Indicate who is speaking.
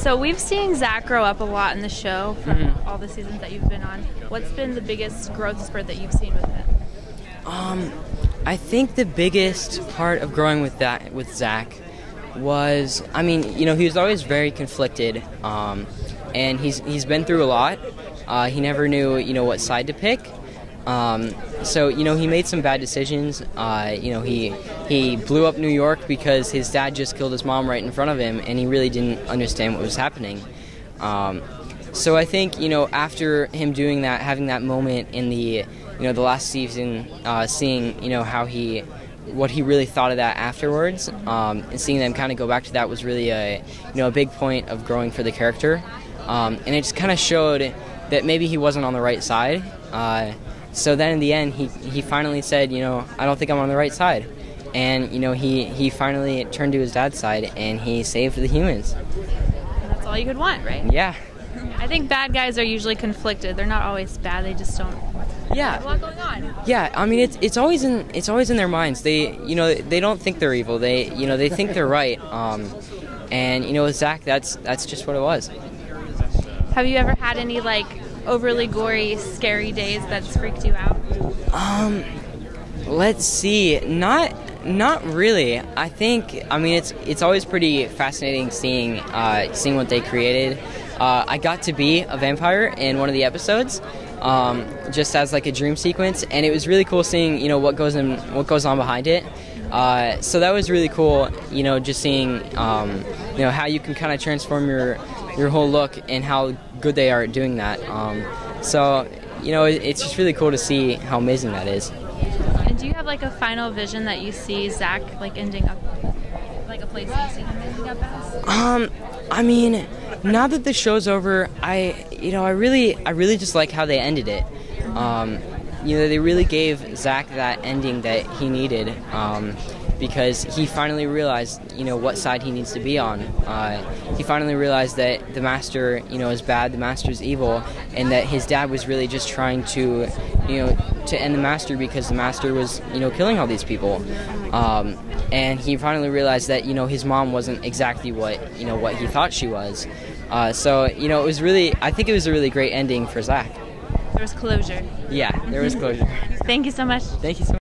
Speaker 1: So we've seen Zach grow up a lot in the show from all the seasons that you've been on. What's been the biggest growth spurt that you've seen with him?
Speaker 2: I think the biggest part of growing with Zach was, he was always very conflicted, and he's been through a lot. He never knew, what side to pick. So he made some bad decisions. He blew up New York because his dad just killed his mom right in front of him, and he really didn't understand what was happening. So I think, after him doing that, having that moment in the last season, seeing, what he really thought of that afterwards, and seeing them kind of go back to that was really a big point of growing for the character. And it just kind of showed that maybe he wasn't on the right side. So then in the end, he finally said, I don't think I'm on the right side. And, he finally turned to his dad's side, and he saved the humans.
Speaker 1: That's all you could want, right?
Speaker 2: Yeah.
Speaker 1: I think bad guys are usually conflicted. They're not always bad. They just don't have a lot going on.
Speaker 2: Yeah, it's always in their minds. They don't think they're evil. They think they're right. And with Zach, that's just what it was.
Speaker 1: Have you ever had any overly gory, scary days that's freaked you out?
Speaker 2: Let's see. Not really. I think it's always pretty fascinating seeing what they created. I got to be a vampire in one of the episodes, just as a dream sequence, and it was really cool seeing what goes on behind it. So that was really cool. Just seeing how you can kind of transform your whole look and how good they are at doing that. So it's just really cool to see how amazing that is.
Speaker 1: And do you have a final vision that you see Zach ending up, a place that you see him ending up as?
Speaker 2: Now that the show's over, I really just like how they ended it. They really gave Zach that ending that he needed, because he finally realized, what side he needs to be on. He finally realized that the Master, is bad, the Master's evil, and that his dad was really just trying to, to end the Master because the Master was, killing all these people. And he finally realized that, his mom wasn't exactly what he thought she was. So, I think it was a really great ending for Zach.
Speaker 1: There was closure.
Speaker 2: Yeah, there was closure.
Speaker 1: Thank you so much.
Speaker 2: Thank you so much.